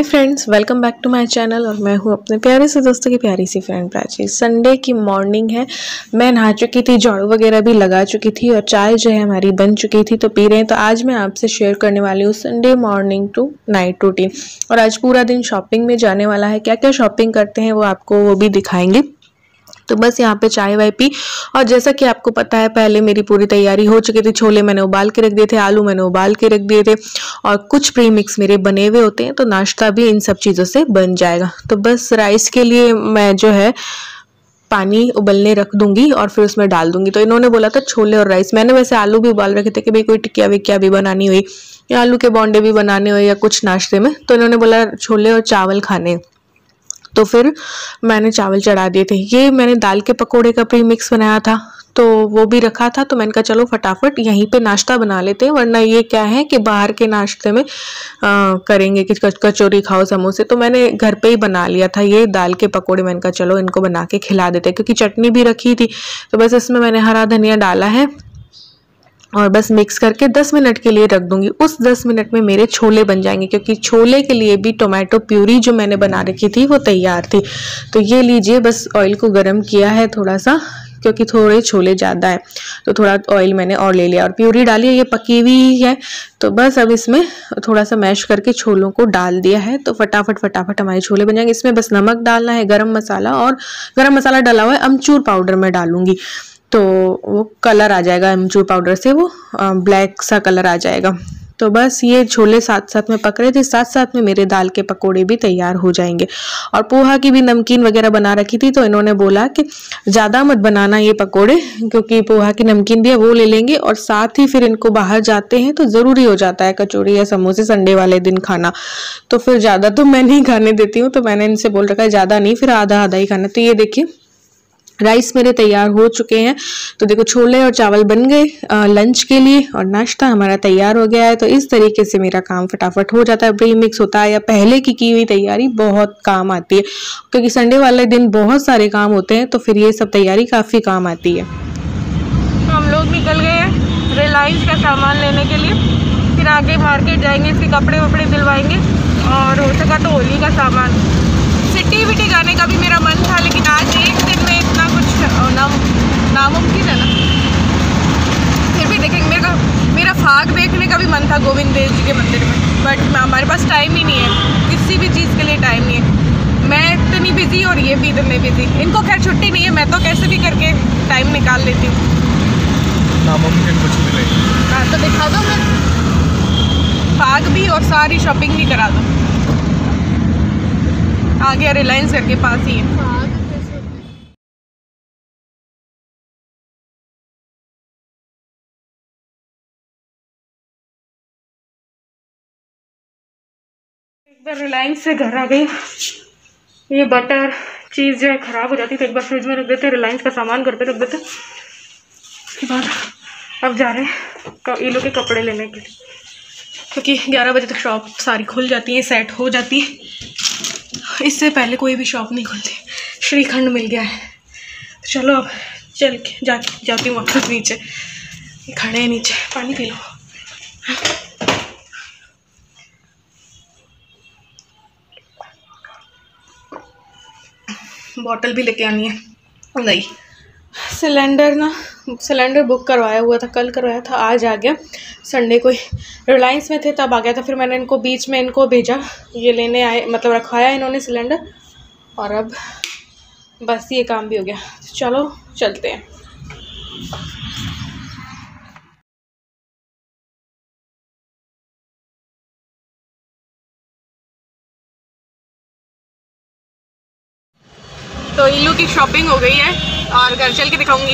Hi friends, welcome back to my channel. और मैं हूँ अपने प्यारे से दोस्तों की प्यारी सी फ्रेंड प्राची। संडे की मॉर्निंग है, मैं नहा चुकी थी, झाड़ू वगैरह भी लगा चुकी थी और चाय जो है हमारी बन चुकी थी तो पी रहे हैं। तो आज मैं आपसे शेयर करने वाली हूँ Sunday morning to night routine. और आज पूरा दिन शॉपिंग में जाने वाला है, क्या क्या शॉपिंग करते हैं वो आपको वो भी दिखाएंगे। तो बस यहाँ पे चाय वाय पी। और जैसा कि आपको पता है पहले मेरी पूरी तैयारी हो चुकी थी। छोले मैंने उबाल के रख दिए थे, आलू मैंने उबाल के रख दिए थे और कुछ प्री मिक्स मेरे बने हुए होते हैं, तो नाश्ता भी इन सब चीज़ों से बन जाएगा। तो बस राइस के लिए मैं जो है पानी उबलने रख दूंगी और फिर उसमें डाल दूंगी। तो इन्होंने बोला था छोले और राइस, मैंने वैसे आलू भी उबाल रखे थे कि भाई कोई टिकिया विकिया भी बनानी हुई या आलू के बोंडे भी बनाने हुए या कुछ नाश्ते में, तो इन्होंने बोला छोले और चावल खाने, तो फिर मैंने चावल चढ़ा दिए थे। ये मैंने दाल के पकोड़े का प्री मिक्स बनाया था तो वो भी रखा था, तो मैंने कहा चलो फटाफट यहीं पे नाश्ता बना लेते हैं, वरना ये क्या है कि बाहर के नाश्ते में करेंगे कि कचौरी खाओ समोसे। तो मैंने घर पे ही बना लिया था ये दाल के पकोड़े। मैंने कहा चलो इनको बना के खिला देते हैं, क्योंकि चटनी भी रखी थी। तो बस इसमें मैंने हरा धनिया डाला है और बस मिक्स करके 10 मिनट के लिए रख दूंगी। उस 10 मिनट में मेरे छोले बन जाएंगे, क्योंकि छोले के लिए भी टोमेटो प्यूरी जो मैंने बना रखी थी वो तैयार थी। तो ये लीजिए, बस ऑयल को गर्म किया है थोड़ा सा, क्योंकि थोड़े छोले ज़्यादा है तो थोड़ा ऑयल मैंने और ले लिया और प्यूरी डाली है। ये पकी हुई है, तो बस अब इसमें थोड़ा सा मैश करके छोलों को डाल दिया है तो फटाफट हमारे छोले बन जाएंगे। इसमें बस नमक डालना है, गरम मसाला, और गरम मसाला डाला हुआ है, अमचूर पाउडर मैं डालूंगी तो वो कलर आ जाएगा, अमचूर पाउडर से वो ब्लैक सा कलर आ जाएगा। तो बस ये छोले साथ साथ में पक रहे थे, साथ साथ में मेरे दाल के पकोड़े भी तैयार हो जाएंगे। और पोहा की भी नमकीन वगैरह बना रखी थी, तो इन्होंने बोला कि ज़्यादा मत बनाना ये पकोड़े, क्योंकि पोहा की नमकीन भी है वो ले लेंगे और साथ ही फिर इनको बाहर जाते हैं तो ज़रूरी हो जाता है कचौड़ी या समोसे संडे वाले दिन खाना। तो फिर ज़्यादा तो मैं नहीं खाने देती हूँ, तो मैंने इनसे बोल रखा है ज़्यादा नहीं, फिर आधा आधा ही खाना। तो ये देखिए राइस मेरे तैयार हो चुके हैं। तो देखो छोले और चावल बन गए लंच के लिए और नाश्ता हमारा तैयार हो गया है। तो इस तरीके से मेरा काम फटाफट हो जाता है। प्री मिक्स होता है या पहले की हुई तैयारी बहुत काम आती है, क्योंकि संडे वाले दिन बहुत सारे काम होते हैं, तो फिर ये सब तैयारी काफ़ी काम आती है। तो हम लोग निकल गए हैं रिलायंस का सामान लेने के लिए, फिर आगे मार्केट जाएंगे, इसके कपड़े वपड़े दिलवाएंगे और हो सका तो होली का सामान। सिटी विटी जाने का भी मेरा मन था, लेकिन आज एक दिन में इतना कुछ नामुमकिन है ना। फिर भी देखेंगे, मेरा फाग देखने का भी मन था गोविंद देव जी के मंदिर में, बट हमारे पास टाइम ही नहीं है, किसी भी चीज़ के लिए टाइम नहीं है। मैं इतनी बिजी और ये भी इतने बिजी, इनको खैर छुट्टी नहीं है, मैं तो कैसे भी करके टाइम निकाल लेती हूँ। नामुमकिन कुछ भी नहीं। हाँ तो दिखा दो, मैं फाग भी और सारी शॉपिंग भी करा दो। आ गया रिलायंस घर के पास ही है। एक बार रिलायंस से घर आ गई। ये बटर चीज़ जो है ख़राब हो जाती, तो एक बार फ्रिज में रख देते, रिलायंस का सामान घर पे रख देते। उसके बाद अब जा रहे हैं ये लोग के कपड़े लेने के लिए, क्योंकि 11 बजे तक शॉप सारी खुल जाती है, सेट हो जाती है। इससे पहले कोई भी शॉप नहीं खुलती। श्रीखंड मिल गया है, तो चलो अब चल के जाती हूँ वापस नीचे। खड़े हैं नीचे, पानी पी लो। बॉटल भी लेके आनी है। नहीं, सिलेंडर बुक करवाया हुआ था, कल करवाया था, आज आ गया। संडे को रिलायंस में थे तब आ गया था, फिर मैंने इनको बीच में इनको भेजा, ये लेने आए, मतलब रखवाया इन्होंने सिलेंडर, और अब बस ये काम भी हो गया। चलो चलते हैं। तो इल्लू की शॉपिंग हो गई है और घर चल के दिखाऊंगी।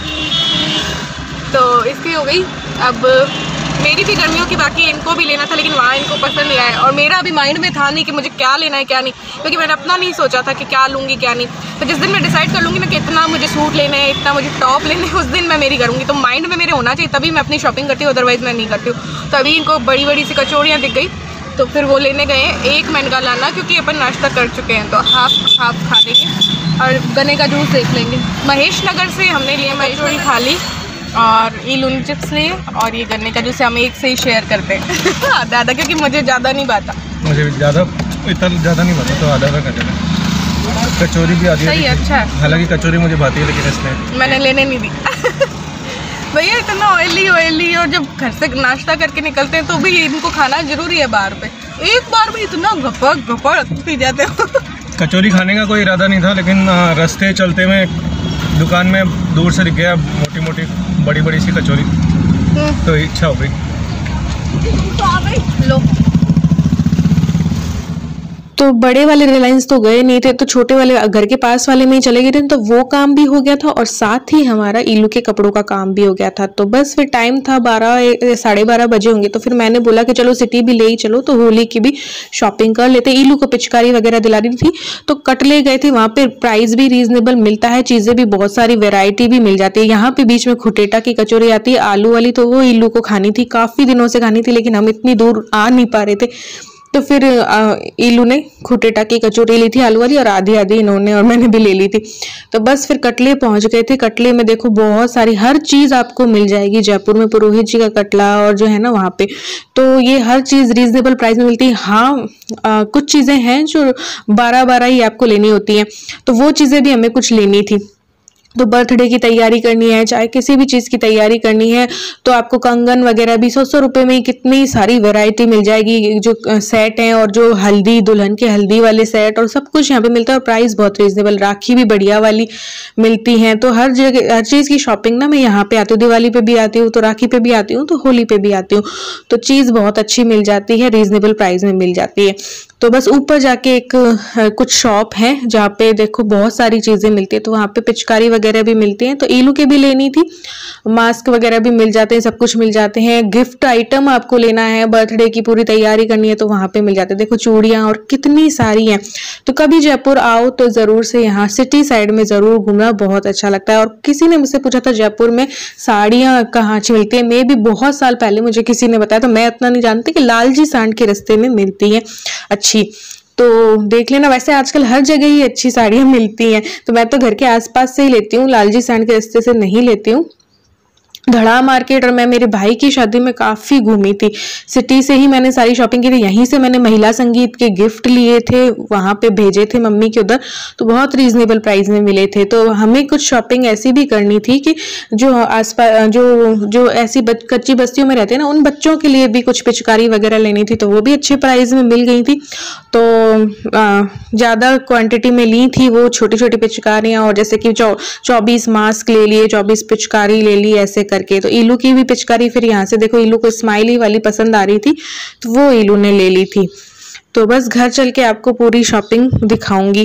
तो इसकी हो गई, अब मेरी भी गर्मियों की बाकी इनको भी लेना था, लेकिन वहाँ इनको पसंद नहीं आया और मेरा अभी माइंड में था नहीं कि मुझे क्या लेना है क्या नहीं, क्योंकि मैंने अपना नहीं सोचा था कि क्या लूँगी क्या नहीं। तो जिस दिन मैं डिसाइड कर लूँगी ना कि इतना मुझे सूट लेने हैं, इतना मुझे टॉप लेने हैं, उस दिन मैं मेरी करूँगी। तो माइंड में मेरे होना चाहिए, तभी मैं अपनी शॉपिंग करती हूँ, अदरवाइज़ मैं नहीं करती हूँ। तो अभी इनको बड़ी बड़ी सी कचौड़ियाँ दिख गई, तो फिर वो लेने गए हैं। एक मैंने का लाना, क्योंकि अपन नाश्ता कर चुके हैं, तो हाफ खा लेंगे और गन्ने का जूस देख लेंगे। महेश नगर से हमने लिए कचौड़ी खा ली और ये चिप्स लिए और ये गन्ने का जूस हम एक से ही शेयर करते हैं। दादा, क्योंकि मुझे ज़्यादा नहीं आता। मुझे इतना ज़्यादा नहीं पता, तो आधा का कटोरा। कचौरी भी आती है, अच्छा है। हालांकि कचौरी मुझे भाती है, लेकिन इसने मैंने लेने नहीं दी। भैया इतना ऑयली और जब घर से नाश्ता करके निकलते हैं तो भी इनको खाना जरूरी है बाहर पे। एक बार में इतना घपड़ पी जाते हो। कचौरी खाने का कोई इरादा नहीं था, लेकिन रास्ते चलते में दुकान में दूर से दिख गया मोटी मोटी बड़ी सी कचौरी, तो इच्छा हो गई। लो तो बड़े वाले रिलायंस तो गए नहीं थे, तो छोटे वाले घर के पास वाले में ही चले गए थे, तो वो काम भी हो गया था और साथ ही हमारा इलू के कपड़ों का काम भी हो गया था। तो बस फिर टाइम था 12-12:30 बजे होंगे, तो फिर मैंने बोला कि चलो सिटी भी ले ही चलो, तो होली की भी शॉपिंग कर लेते। इलू को पिचकारी वगैरह दिला रही थी, तो कटले गए थे। वहाँ पे प्राइस भी रीजनेबल मिलता है, चीजें भी बहुत सारी वेरायटी भी मिल जाती है। यहाँ पे बीच में खुटेटा की कचौरी आती है आलू वाली, तो वो इलू को खानी थी, काफी दिनों से खानी थी, लेकिन हम इतनी दूर आ नहीं पा रहे थे, तो फिर इलू ने खुटेटा की कचौरी ली थी आलू वाली, और आधी इन्होंने और मैंने भी ले ली थी। तो बस फिर कटले पहुंच गए थे। कटले में देखो बहुत सारी हर चीज आपको मिल जाएगी। जयपुर में पुरोहित जी का कटला और जो है ना वहाँ पे, तो ये हर चीज रीजनेबल प्राइस में मिलती है। हाँ कुछ चीजें हैं जो 12 ही आपको लेनी होती हैं, तो वो चीजें भी हमें कुछ लेनी थी। तो बर्थडे की तैयारी करनी है, चाहे किसी भी चीज़ की तैयारी करनी है, तो आपको कंगन वगैरह भी 100 रुपये में ही कितनी सारी वैरायटी मिल जाएगी। जो सेट हैं और जो हल्दी, दुल्हन के हल्दी वाले सेट और सब कुछ यहाँ पे मिलता है, और प्राइस बहुत रीजनेबल। राखी भी बढ़िया वाली मिलती हैं। तो हर जगह हर चीज़ की शॉपिंग ना मैं यहाँ पे आती हूँ। दिवाली पे भी आती हूँ, तो राखी पे भी आती हूँ, तो होली पे भी आती हूँ, तो चीज़ बहुत अच्छी मिल जाती है, रीजनेबल प्राइस में मिल जाती है। तो बस ऊपर जाके एक कुछ शॉप है जहाँ पे देखो बहुत सारी चीजें मिलती है, तो वहाँ पे पिचकारी वगैरह भी मिलती हैं, तो इलू के भी लेनी थी। मास्क वगैरह भी मिल जाते हैं, सब कुछ मिल जाते हैं। गिफ्ट आइटम आपको लेना है, बर्थडे की पूरी तैयारी करनी है, तो वहाँ पे मिल जाते हैं। देखो चूड़ियाँ और कितनी सारी हैं। तो कभी जयपुर आओ तो जरूर से यहाँ सिटी साइड में जरूर घूमना, बहुत अच्छा लगता है। और किसी ने मुझसे पूछा था जयपुर में साड़ियाँ कहाँ अच्छी मिलती है, मैं भी बहुत साल पहले मुझे किसी ने बताया, तो मैं उतना नहीं जानती कि लालजी सांड के रास्ते में मिलती है अच्छी। तो देख लेना, वैसे आजकल हर जगह ही अच्छी साड़ियां मिलती हैं, तो मैं तो घर के आसपास से ही लेती हूँ, लालजी सांड के रास्ते से नहीं लेती हूँ। धड़ा मार्केट और मैं मेरे भाई की शादी में काफ़ी घूमी थी। सिटी से ही मैंने सारी शॉपिंग की थी। यहीं से मैंने महिला संगीत के गिफ्ट लिए थे, वहाँ पे भेजे थे मम्मी के उधर, तो बहुत रीजनेबल प्राइस में मिले थे। तो हमें कुछ शॉपिंग ऐसी भी करनी थी कि जो आसपास जो ऐसी कच्ची बस्तियों में रहते हैं ना, उन बच्चों के लिए भी कुछ पिचकारी वगैरह लेनी थी, तो वो भी अच्छे प्राइस में मिल गई थी। तो ज़्यादा क्वान्टिटी में ली थी वो छोटी छोटी पिचकारियाँ, और जैसे कि 24 मास्क ले लिए, 24 पिचकारी ले ली, ऐसे करके। तो इलू की भी पिचकारी फिर यहाँ से देखो, इलू को स्माइली वाली पसंद आ रही थी, तो वो इलू ने ले ली थी। तो बस घर चल के आपको पूरी शॉपिंग दिखाऊंगी।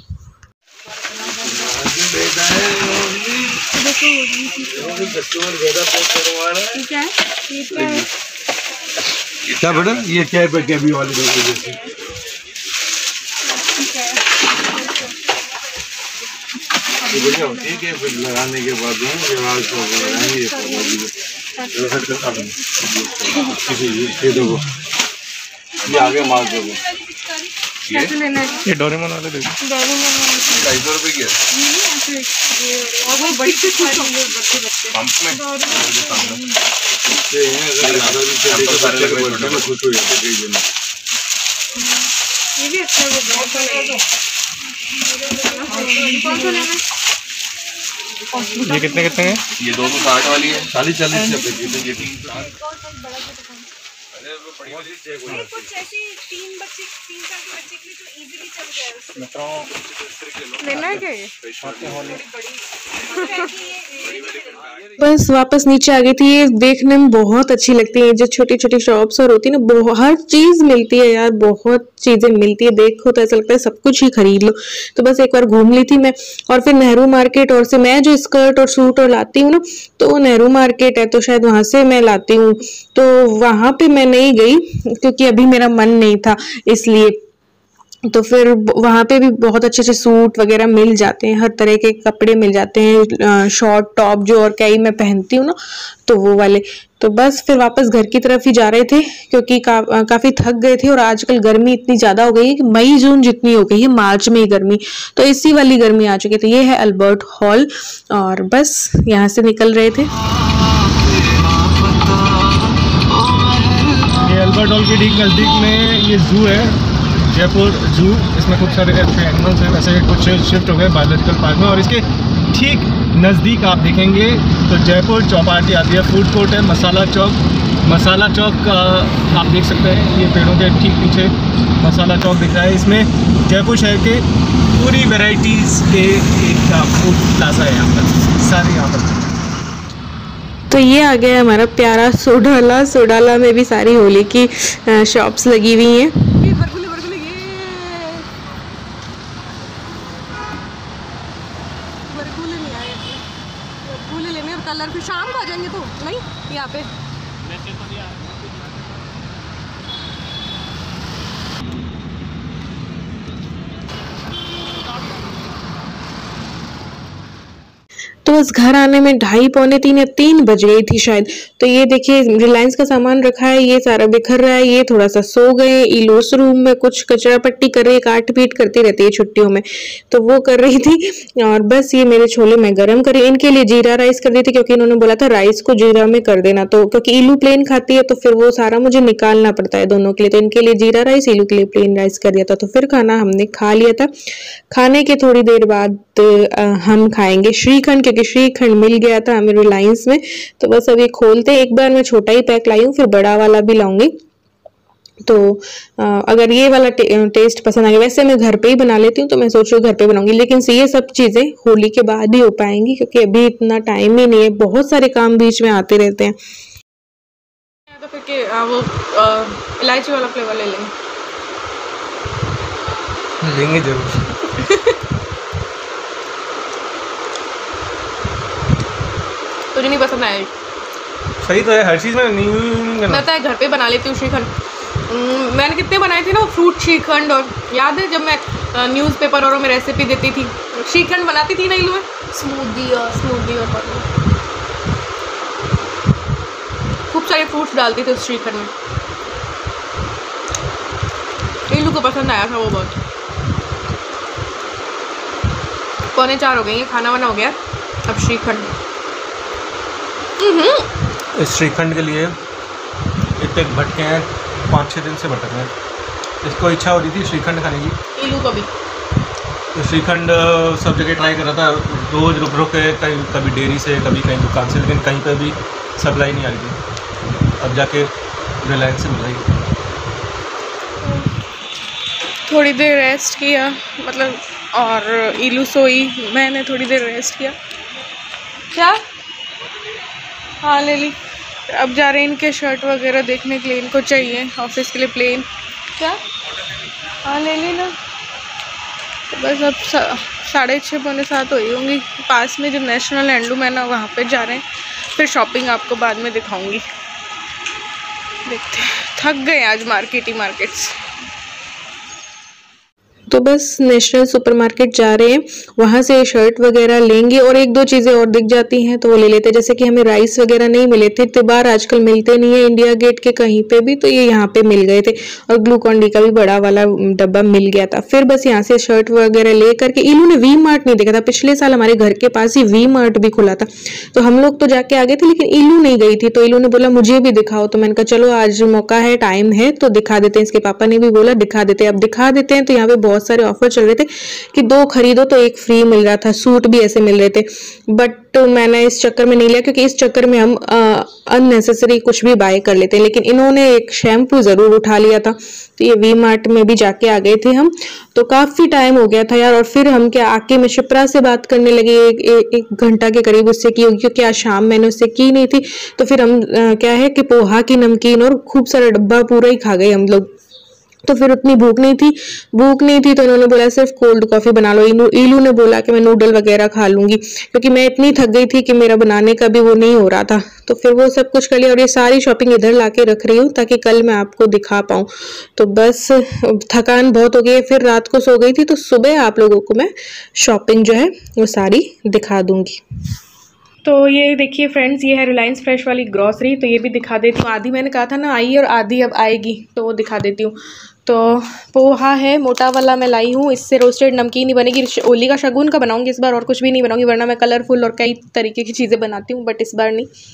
क्या बेटा, ये क्या है कैबी वाले जैसे? बढ़िया होती है कि फिर लगाने के बाद ये आगे मार दोगे। ये डोरेमोन वाले देखो, 250 रुपये की है। खुश हो जाते कई दिन। ये भी अच्छा है। ये कितने कितने हैं? ये दोनों 60 वाली है, 40-40 कुछ ऐसे 3 बच्चे 3 साल के बच्चे के लिए तो इजीली चल जाए। लेना है क्या ये? बस वापस नीचे आ गई थी। ये देखने में बहुत अच्छी लगती है, जो छोटी छोटी शॉप्स और होती है ना, हर चीज मिलती है यार, बहुत चीजें मिलती है। देखो तो ऐसा लगता है सब कुछ ही खरीद लो। तो बस एक बार घूम ली थी मैं, और फिर नेहरू मार्केट, और से मैं जो स्कर्ट और सूट और लाती हूँ ना, तो वो नेहरू मार्केट है, तो शायद वहां से मैं लाती हूँ। तो वहां पे मैं नहीं गई क्योंकि अभी मेरा मन नहीं था, इसलिए। तो फिर वहाँ पे भी बहुत अच्छे अच्छे सूट वगैरह मिल जाते हैं, हर तरह के कपड़े मिल जाते हैं, शॉर्ट टॉप जो और कई मैं पहनती हूँ ना, तो वो वाले। तो बस फिर वापस घर की तरफ ही जा रहे थे, क्योंकि काफ़ी थक गए थे। और आजकल गर्मी इतनी ज़्यादा हो गई है कि मई जून जितनी हो गई है, मार्च में ही गर्मी, तो इसी वाली गर्मी आ चुकी है। तो ये है अल्बर्ट हॉल, और बस यहाँ से निकल रहे थे। अल्बर्ट हॉल के ठीक नज़दीक में ये ज़ू है, जयपुर ज़ू। इसमें खूब सारे एनिमल्स हैं, वैसे कुछ शिफ्ट हो गए बायोलॉजिकल पार्क में। और इसके ठीक नज़दीक आप देखेंगे तो जयपुर चौपाटी आती है, फूड कोर्ट है मसाला चौक। मसाला चौक आप देख सकते हैं, ये पेड़ों के ठीक पीछे मसाला चौक दिख रहा है। इसमें जयपुर शहर के पूरी वैरायटीज़ के एक फूड प्लाजा है यहाँ पर, सारे यहाँ पर। तो ये आ गया हमारा प्यारा सोडाला। सोडाला में भी सारी होली की शॉप्स लगी हुई हैं। कलर फिर शाम को आ जाएंगे तो नहीं यहाँ पे। तो बस घर आने में 2:30 पौने 3 या 3 बज गई थी शायद। तो ये देखिए रिलायंस का सामान रखा है, ये सारा बिखर रहा है। ये थोड़ा सा सो गए। इलोस रूम में कुछ कचरा पट्टी कर रही है, काट पीट करती रहती है छुट्टियों में, तो वो कर रही थी। और बस ये मेरे छोले मैं गरम करी। इनके लिए जीरा राइस कर दी थी क्योंकि इन्होंने बोला था राइस को जीरा में कर देना, तो क्योंकि इलू प्लेन खाती है तो फिर वो सारा मुझे निकालना पड़ता है दोनों के लिए। तो इनके लिए जीरा राइस, इलू के लिए प्लेन राइस कर दिया था। तो फिर खाना हमने खा लिया था। खाने के थोड़ी देर बाद हम खाएंगे श्रीखंड, क्योंकि श्रीखंड मिल गया था हमें रिलायंस में। तो बस अभी खोलते, एक बार मैं छोटा ही पैक लाई हूँ, फिर बड़ा वाला भी लाऊंगी। तो अगर ये वाला टेस्ट पसंद आ गया, वैसे मैं घर पे ही बना लेती हूँ तो मैं सोच रही हूँ घर पे बनाऊंगी, लेकिन ये सब चीजें होली के बाद ही हो पाएंगी क्योंकि अभी इतना टाइम ही नहीं है, बहुत सारे काम बीच में आते रहते हैं। तो फिर वो इलायची वाला फ्लेवर ले लेंगे जरूर। तुझे नहीं पसंद आया? सही तो है, हर चीज़ में नहीं मैं तो घर पे बना लेती हूँ श्रीखंड। मैंने कितने बनाए थे ना फ्रूट श्रीखंड, और याद है जब मैं न्यूज़पेपर और में रेसिपी देती थी श्रीखंड बनाती थी ना इलू में, स्मूदी और खूब सारे फ्रूट्स डालती थी उस श्रीखंड में। इलू को पसंद आया था वो बहुत। 3:45 हो गई है, खाना वाना हो गया, अब श्रीखंड। इस श्रीखंड के लिए इतने भटके हैं, 5-6 दिन से भटक रहे हैं। इसको इच्छा हो रही थी श्रीखंड खाने की, इलू को भी। तो श्रीखंड सब जगह ट्राई कर रहा था, रोज़ रुक के कहीं कभी डेयरी से कभी कहीं दुकान से, लेकिन कहीं पर भी सप्लाई नहीं आ रही थी। अब जाके रिलायंस से मिल रही। थोड़ी देर रेस्ट किया, मतलब, और इलू सोई, मैंने थोड़ी देर रेस्ट किया। क्या? हाँ ले ली। अब जा रहे हैं इनके शर्ट वगैरह देखने के लिए, इनको चाहिए ऑफिस के लिए प्लेन। क्या? हाँ ले ली ना। तो बस अब 6:30 पौने 7 हो ही होंगी। पास में जो नेशनल हैंडलूम है ना, वहाँ पे जा रहे हैं। फिर शॉपिंग आपको बाद में दिखाऊंगी। देखते हैं, थक गए आज मार्केट्स। तो बस नेशनल सुपरमार्केट जा रहे हैं, वहाँ से शर्ट वगैरह लेंगे और 1-2 चीज़ें और दिख जाती हैं तो वो ले लेते हैं। जैसे कि हमें राइस वगैरह नहीं मिले थे, तिबार आजकल मिलते नहीं है इंडिया गेट के कहीं पे भी, तो ये यहाँ पे मिल गए थे। और ग्लूकॉन डी का भी बड़ा वाला डब्बा मिल गया था। फिर बस यहाँ से शर्ट वगैरह ले करके, इलू ने वी मार्ट नहीं देखा था। पिछले साल हमारे घर के पास ही वी मार्ट भी खुला था, तो हम लोग तो जाके आ गए थे, लेकिन इलू नहीं गई थी। तो इलू ने बोला मुझे भी दिखाओ, तो मैंने कहा चलो आज मौका है, टाइम है तो दिखा देते हैं। इसके पापा ने भी बोला दिखा देते हैं। अब दिखा देते हैं। तो यहाँ पे बहुत सारे ऑफर चल रहे थे कि 2 खरीदो तो 1 फ्री मिल रहा था, सूट भी ऐसे मिल रहे थे। बट मैंने इस चक्कर में नहीं लिया, क्योंकि इस चक्कर में हम अननेसेसरी कुछ भी बाय कर लेते हैं। लेकिन इन्होंने एक शैम्पू जरूर उठा लिया था, तो ये वी मार्ट में भी जाके आ गए थे हम। तो काफी टाइम हो गया था यार। और फिर हम क्या आके मैं शिप्रा से बात करने लगे, एक घंटा के करीब उससे की होगी, क्योंकि आज शाम मैंने उससे की नहीं थी। तो फिर हम क्या है कि पोहा की नमकीन और खूब सारा डब्बा पूरा ही खा गए हम लोग। तो फिर उतनी भूख नहीं थी तो इन्होंने बोला सिर्फ कोल्ड कॉफी बना लो। इलू ने बोला कि मैं नूडल वगैरह खा लूंगी, क्योंकि मैं इतनी थक गई थी कि मेरा बनाने का भी वो नहीं हो रहा था। तो फिर वो सब कुछ कर लिया और ये सारी शॉपिंग इधर लाके रख रही हूँ ताकि कल मैं आपको दिखा पाऊँ। तो बस थकान बहुत हो गई, फिर रात को सो गई थी, तो सुबह आप लोगों को मैं शॉपिंग जो है वो सारी दिखा दूंगी। तो ये देखिए फ्रेंड्स, ये है रिलायंस फ्रेश वाली ग्रॉसरी। तो ये भी दिखा देती हूँ। आधी मैंने कहा था ना आई और आधी अब आएगी, तो वो दिखा देती हूँ। तो पोहा है, मोटा वाला मैं लाई हूँ। इससे रोस्टेड नमकीन ही बनेगी। होली का शगुन का बनाऊंगी इस बार, और कुछ भी नहीं बनाऊंगी, वरना मैं कलरफुल और कई तरीके की चीज़ें बनाती हूँ, बट इस बार नहीं।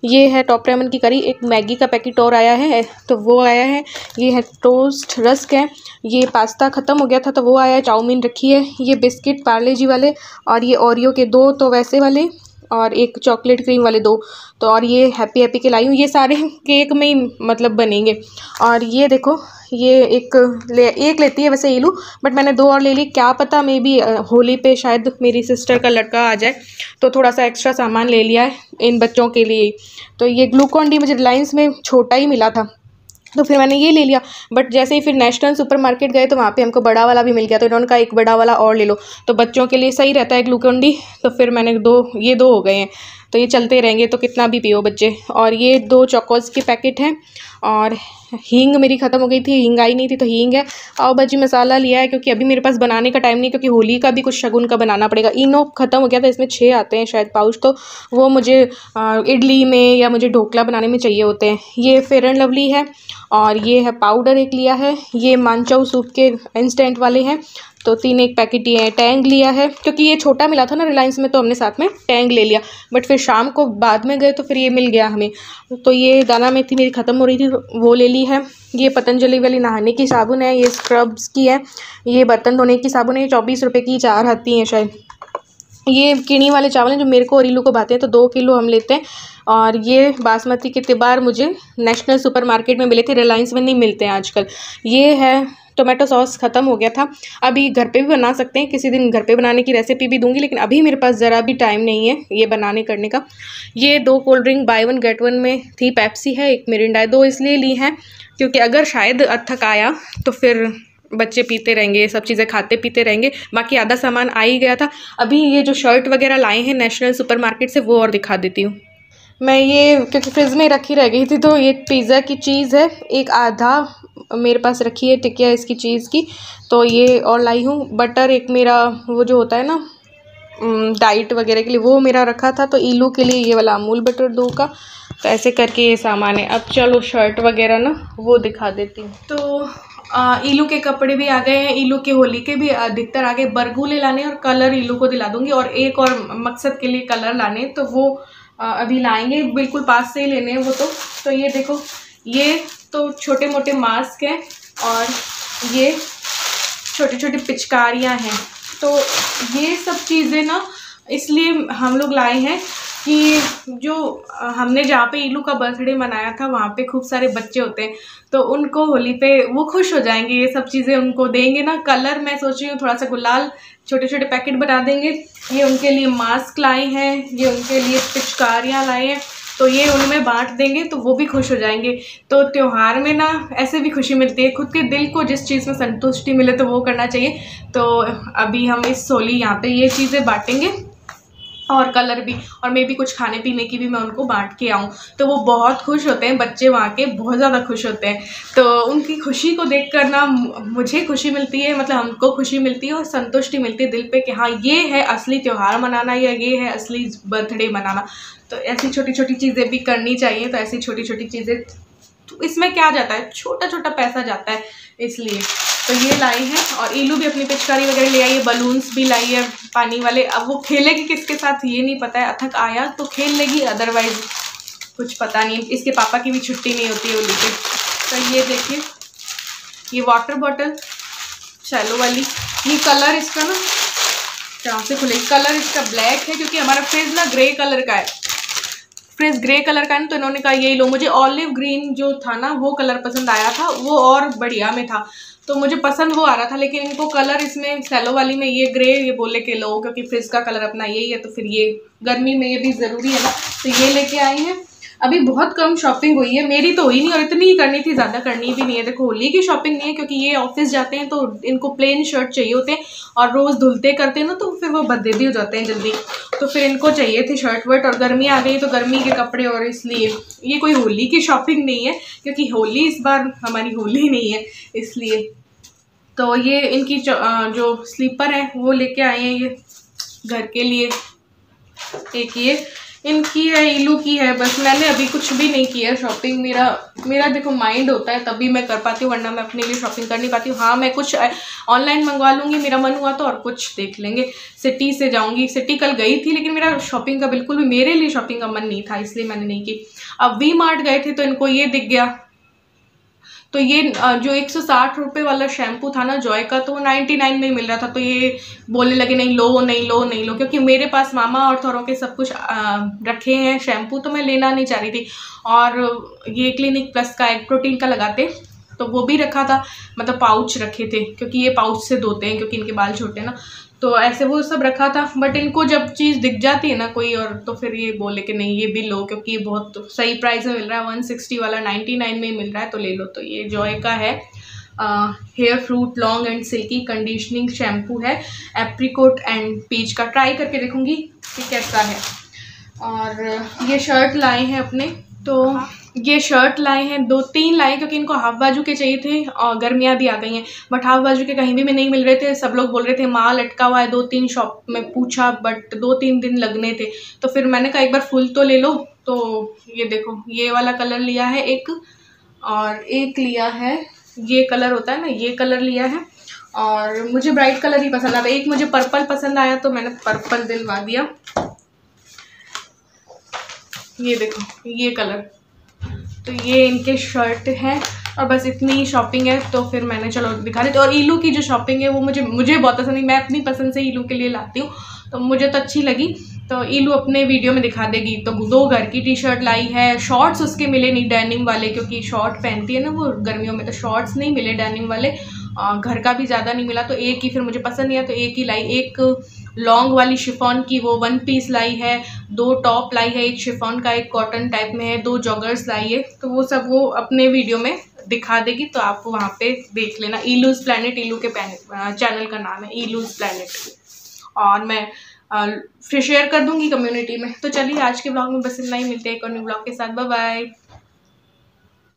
ये है टॉप रेमन की करी। एक मैगी का पैकेट और आया है तो वो आया है। ये है टोस्ट रस्क है। ये पास्ता ख़त्म हो गया था तो वो आया है। चाउमीन रखी है। ये बिस्किट पार्ले जी वाले, और ये ओरियो के 2 तो वैसे वाले, और एक चॉकलेट क्रीम वाले 2 तो, और ये हैप्पी हैप्पी के लाई हूँ। ये सारे केक में ही मतलब बनेंगे। और ये देखो, ये एक लेती है वैसे ईलू, बट मैंने 2 और ले ली। क्या पता मे बी होली पे शायद मेरी सिस्टर का लड़का आ जाए तो थोड़ा सा एक्स्ट्रा सामान ले लिया है इन बच्चों के लिए। तो ये ग्लूकॉन डी मुझे रिलायंस में छोटा ही मिला था तो फिर मैंने ये ले लिया। बट जैसे ही फिर नेशनल सुपरमार्केट गए तो वहाँ पे हमको बड़ा वाला भी मिल गया, तो इन्होंने कहा एक बड़ा वाला और ले लो, तो बच्चों के लिए सही रहता है ग्लूकॉन डी। तो फिर मैंने 2 हो गए हैं, तो ये चलते रहेंगे तो कितना भी पियो बच्चे। और ये 2 चौकोस के पैकेट हैं। और हींग मेरी ख़त्म हो गई थी, हींग आई नहीं थी तो हींग है। पाव भाजी मसाला लिया है क्योंकि अभी मेरे पास बनाने का टाइम नहीं, क्योंकि होली का भी कुछ शगुन का बनाना पड़ेगा। इनो ख़त्म हो गया था, इसमें 6 आते हैं शायद पाउच, तो वो मुझे इडली में या मुझे ढोकला बनाने में चाहिए होते हैं। ये फेयर एंड लवली है। और ये है पाउडर एक लिया है। ये मानचाऊ सूप के इंस्टेंट वाले हैं तो 3 एक पैकेट ये है। टैंग लिया है क्योंकि ये छोटा मिला था ना रिलायंस में, तो हमने साथ में टैंग ले लिया। बट फिर शाम को बाद में गए तो फिर ये मिल गया हमें। तो ये दाना मेथी मेरी ख़त्म हो रही थी तो वो ले ली है। ये पतंजलि वाली नहाने की साबुन है, ये स्क्रब्स की है। ये बर्तन धोने की साबुन है, ये 24 रुपये की 4 आती हैं शायद। ये किणी वाले चावल हैं जो मेरे को और रीलू को भाते हैं, तो 2 किलो हम लेते हैं। और ये बासमती के तिबार मुझे नेशनल सुपरमार्केट में मिले थे, रिलायंस में नहीं मिलते हैं आजकल। ये है टोमेटो सॉस, ख़त्म हो गया था। अभी घर पे भी बना सकते हैं, किसी दिन घर पे बनाने की रेसिपी भी दूंगी, लेकिन अभी मेरे पास ज़रा भी टाइम नहीं है ये बनाने करने का। ये 2 कोल्ड ड्रिंक बाय 1 गेट 1 में थी, पेप्सी है, एक मिरिंडा है। 2 इसलिए ली हैं क्योंकि अगर शायद अथक आया तो फिर बच्चे पीते रहेंगे, ये सब चीज़ें खाते पीते रहेंगे। बाकी आधा सामान आ ही गया था। अभी ये जो शर्ट वगैरह लाए हैं नेशनल सुपरमार्केट से वो और दिखा देती हूँ मैं। ये क्योंकि फ्रिज में रखी रह गई थी, तो ये पिज़्ज़ा की चीज़ है, एक आधा मेरे पास रखी है टिकिया इसकी चीज़ की, तो ये और लाई हूँ। बटर एक मेरा वो जो होता है ना डाइट वगैरह के लिए, वो मेरा रखा था। तो ईलू के लिए ये वाला अमूल बटर 2 का। तो ऐसे करके ये सामान है। अब चलो शर्ट वगैरह ना वो दिखा देती हूँ। तो ईलू के कपड़े भी आ गए हैं, ईलू के होली के भी अधिकतर आ गए। बरगुले लाने और कलर ईलू को दिला दूंगी, और एक और मकसद के लिए कलर लाने, तो वो अभी लाएंगे। बिल्कुल पास से ही लेने हैं वो तो ये देखो, ये तो छोटे मोटे मास्क हैं और ये छोटी छोटी पिचकारियाँ हैं। तो ये सब चीज़ें ना इसलिए हम लोग लाए हैं कि जो हमने जहाँ पे ईलू का बर्थडे मनाया था वहाँ पे खूब सारे बच्चे होते हैं, तो उनको होली पे वो खुश हो जाएंगे। ये सब चीज़ें उनको देंगे ना। कलर मैं सोच रही हूँ थोड़ा सा गुलाल छोटे छोटे पैकेट बना देंगे। ये उनके लिए मास्क लाए हैं, ये उनके लिए पिचकारियाँ लाए हैं, तो ये उनमें बांट देंगे तो वो भी खुश हो जाएंगे। तो त्यौहार में ना ऐसे भी खुशी मिलती है, खुद के दिल को जिस चीज़ में संतुष्टि मिले तो वो करना चाहिए। तो अभी हम इस होली यहाँ पे ये चीज़ें बांटेंगे और कलर भी, और मे भी कुछ खाने पीने की भी मैं उनको बांट के आऊँ। तो वो बहुत खुश होते हैं, बच्चे वहाँ के बहुत ज़्यादा खुश होते हैं। तो उनकी खुशी को देख कर ना मुझे खुशी मिलती है, मतलब हमको खुशी मिलती है और संतुष्टि मिलती है दिल पे कि हाँ ये है असली त्यौहार मनाना, या ये है असली बर्थडे मनाना। तो ऐसी छोटी छोटी चीज़ें भी करनी चाहिए। तो ऐसी छोटी छोटी चीज़ें, तो इसमें क्या जाता है, छोटा छोटा पैसा जाता है, इसलिए तो ये लाई है। और ईलू भी अपनी पिचकारी वगैरह ले आई है, बलून्स भी लाई है पानी वाले। अब वो खेलेगी किसके साथ ये नहीं पता है, अथक आया तो खेल लेगी, अदरवाइज कुछ पता नहीं। इसके पापा की भी छुट्टी नहीं होती है होली पे। तो ये देखिए, ये वाटर बॉटल शैलो वाली, ये कलर इसका ना कहाँ से खुले, कलर इसका ब्लैक है क्योंकि हमारा फ्रिज ना ग्रे कलर का है, फ्रिज ग्रे कलर का है, तो इन्होंने कहा यही लो। मुझे ऑलिव ग्रीन जो था ना वो कलर पसंद आया था, वो और बढ़िया में था, तो मुझे पसंद वो आ रहा था। लेकिन इनको कलर इसमें सैलो वाली में ये ग्रे, ये बोले के लो क्योंकि फ्रिज का कलर अपना यही है, तो फिर ये गर्मी में ये भी ज़रूरी है ना, तो ये लेके आई हैं। अभी बहुत कम शॉपिंग हुई है, मेरी तो हुई नहीं, और इतनी ही करनी थी, ज़्यादा करनी भी नहीं है। देखो होली की शॉपिंग नहीं है क्योंकि ये ऑफिस जाते हैं तो इनको प्लेन शर्ट चाहिए होते हैं, और रोज़ धुलते करते हैं ना तो फिर वो भद्दे भी हो जाते हैं जल्दी, तो फिर इनको चाहिए थे शर्ट वर्ट। और गर्मी आ गई तो गर्मी के कपड़े, और इसलिए ये कोई होली की शॉपिंग नहीं है क्योंकि होली इस बार हमारी होली नहीं है इसलिए। तो ये इनकी जो स्लीपर है वो लेके आए हैं ये घर के लिए। एक इनकी है, इलू की है। बस मैंने अभी कुछ भी नहीं किया शॉपिंग। मेरा देखो माइंड होता है तभी मैं कर पाती हूँ, वरना मैं अपने लिए शॉपिंग कर नहीं पाती हूँ। हाँ, मैं कुछ ऑनलाइन मंगवा लूँगी, मेरा मन हुआ तो, और कुछ देख लेंगे। सिटी से जाऊँगी, सिटी कल गई थी लेकिन मेरा शॉपिंग का बिल्कुल भी मेरे लिए शॉपिंग का मन नहीं था, इसलिए मैंने नहीं की। अब वी मार्ट गए थे तो इनको ये दिख गया, तो ये जो 160 रुपये वाला शैम्पू था ना जॉय का, तो वो 99 में ही मिल रहा था। तो ये बोलने लगे नहीं लो नहीं लो नहीं लो, क्योंकि मेरे पास मामा और थोरों के सब कुछ रखे हैं शैम्पू, तो मैं लेना नहीं चाह रही थी। और ये क्लिनिक प्लस का एक प्रोटीन का लगाते तो वो भी रखा था, मतलब पाउच रखे थे, क्योंकि ये पाउच से धोते हैं क्योंकि इनके बाल छोटे हैं ना, तो ऐसे वो सब रखा था। बट इनको जब चीज़ दिख जाती है ना कोई और, तो फिर ये बोले कि नहीं ये भी लो, क्योंकि ये बहुत सही प्राइस में मिल रहा है। 160 वाला 99 में मिल रहा है, तो ले लो। तो ये जॉय का है, hair fruit long and silky conditioning shampoo है, एप्रिकोट एंड पीच का। ट्राई करके देखूँगी कि कैसा है। और ये शर्ट लाए हैं अपने, तो ये शर्ट लाए हैं, 2-3 लाए, क्योंकि इनको हाफ बाजू के चाहिए थे और गर्मियाँ भी आ गई हैं। बट हाफ बाजू के कहीं भी नहीं मिल रहे थे, सब लोग बोल रहे थे माल अटका हुआ है। 2-3 शॉप में पूछा बट 2-3 दिन लगने थे, तो फिर मैंने कहा एक बार फुल तो ले लो। तो ये देखो, ये वाला कलर लिया है एक, और एक लिया है ये कलर होता है ना, ये कलर लिया है। और मुझे ब्राइट कलर ही पसंद आता है। एक मुझे पर्पल पसंद आया तो मैंने पर्पल दिलवा दिया। ये देखो ये कलर, तो ये इनके शर्ट हैं। और बस इतनी ही शॉपिंग है, तो फिर मैंने चलो दिखा रही थी। और ईलू की जो शॉपिंग है वो मुझे बहुत पसंद है। मैं अपनी पसंद से ईलू के लिए लाती हूँ, तो मुझे तो अच्छी लगी। तो ईलू अपने वीडियो में दिखा देगी। तो 2 घर की टी शर्ट लाई है, शॉर्ट्स उसके मिले नहीं डेनिम वाले, क्योंकि शॉर्ट पहनती है ना वो गर्मियों में, तो शॉर्ट्स नहीं मिले डेनिम वाले। घर का भी ज़्यादा नहीं मिला, तो एक ही फिर मुझे पसंद नहीं आया तो एक ही लाई। एक लॉन्ग वाली शिफॉन की वो 1 पीस लाई है, 2 टॉप लाई है, एक शिफॉन का एक कॉटन टाइप में है, 2 जॉगर्स लाई है। तो वो सब वो अपने वीडियो में दिखा देगी, तो आप वहाँ पे देख लेना। ईलूज़ प्लैनेट, ईलू के चैनल का नाम है ईलूज़ प्लैनेट। और मैं फिर शेयर कर दूँगी कम्युनिटी में। तो चलिए आज के ब्लॉग में बस इतना ही, मिलते हैं एक और न्यू ब्लॉग के साथ। Bye bye.